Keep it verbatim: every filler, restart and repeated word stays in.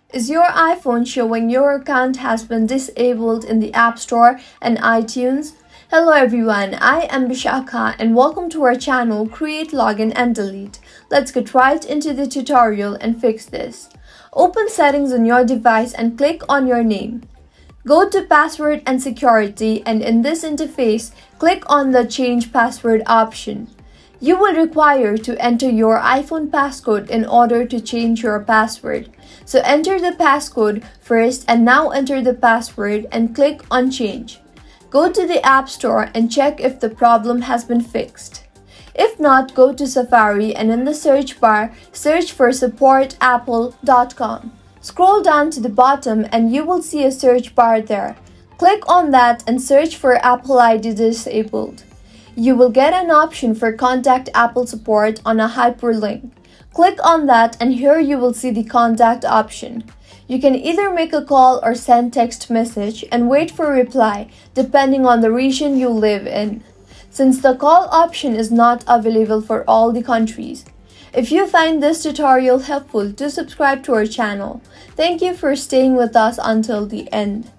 Is your iPhone showing your account has been disabled in the App Store and iTunes? Hello everyone, I am Bishakha and welcome to our channel Create, Login and Delete. Let's get right into the tutorial and fix this. Open Settings on your device and click on your name. Go to Password and Security, and in this interface, click on the Change Password option. You will require to enter your iPhone passcode in order to change your password. So enter the passcode first and now enter the password and click on Change. Go to the App Store and check if the problem has been fixed. If not, go to Safari and in the search bar, search for support apple dot com. Scroll down to the bottom and you will see a search bar there. Click on that and search for Apple I D disabled. You will get an option for Contact Apple Support on a hyperlink. Click on that and here you will see the contact option. You can either make a call or send text message and wait for a reply depending on the region you live in, since the call option is not available for all the countries. If you find this tutorial helpful, do subscribe to our channel. Thank you for staying with us until the end.